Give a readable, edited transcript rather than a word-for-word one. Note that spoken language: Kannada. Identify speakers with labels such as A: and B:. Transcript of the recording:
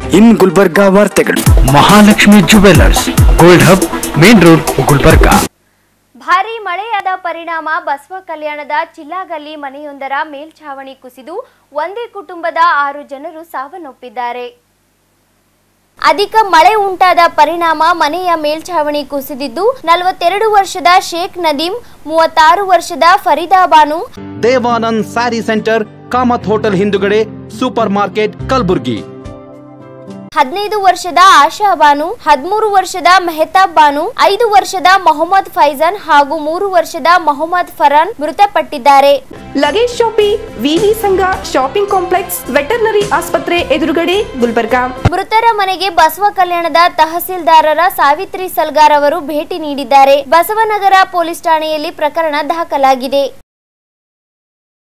A: ಇನ್ ಗುಲ್ಬರ್ಗಾ ವಾರ್ತೆಗಳು. Mahalakshmi jewellers, gold hub, main road, Gulbarga.
B: ಭಾರೀ ಮಳೆಯಾದ ಪರಿಣಾಮ ಬಸವ ಕಲ್ಯಾಣದ ಚಿಲ್ಲಾಗಲ್ಲಿ ಮನೆಯೊಂದರ ಮೇಲ್ಛಾವಣಿ ಕುಸಿದು ಒಂದೇ ಕುಟುಂಬದ 6 ಜನರು ಸಾವನ್ನಪ್ಪಿದ್ದಾರೆ. ಅಧಿಕ ಮಳೆ ಉಂಟಾದ ಪರಿಣಾಮ ಮನೆಯ ಮೇಲ್ಛಾವಣಿ ಕುಸಿದಿದ್ದು 42 ವರ್ಷದ ಶೇಖ್ ನದೀಂ, 36 ವರ್ಷದ Farida Banu,
C: Devanand saree centre, Kamath hotel ಹಿಂದುಗಡೆ, ಸೂಪರ್ ಮಾರ್ಕೆಟ್, ಕಲಬುರ್ಗಿ.
B: 15 ವರ್ಷದ ಆಶಾ ಬಾನು, 13 ವರ್ಷದ ಮೆಹತಾಬ್ ಬಾನು, 5 ವರ್ಷದ ಮೊಹಮ್ಮದ್ ಫೈಜಾನ್ ಹಾಗೂ 3 ವರ್ಷದ ಮೊಹಮ್ಮದ್ ಫರಾನ್ ಮೃತಪಟ್ಟಿದ್ದಾರೆ.
D: ಲಗೇಜ್ ಶಾಪಿ, ವಿವಿ ಸಂಘ ಶಾಪಿಂಗ್ ಕಾಂಪ್ಲೆಕ್ಸ್, ವೆಟರ್ನರಿ ಆಸ್ಪತ್ರೆ ಎದುರುಗಡೆ, ಗುಲ್ಬರ್ಗಾ.
B: ಮೃತರ ಮನೆಗೆ ಬಸವ ಕಲ್ಯಾಣದ ತಹಸೀಲ್ದಾರರ ಸಾವಿತ್ರಿ ಸಲ್ಗಾರ್ ಅವರು ಭೇಟಿ ನೀಡಿದ್ದಾರೆ. ಬಸವನಗರ ಪೊಲೀಸ್ ಠಾಣೆಯಲ್ಲಿ ಪ್ರಕರಣ ದಾಖಲಾಗಿದೆ.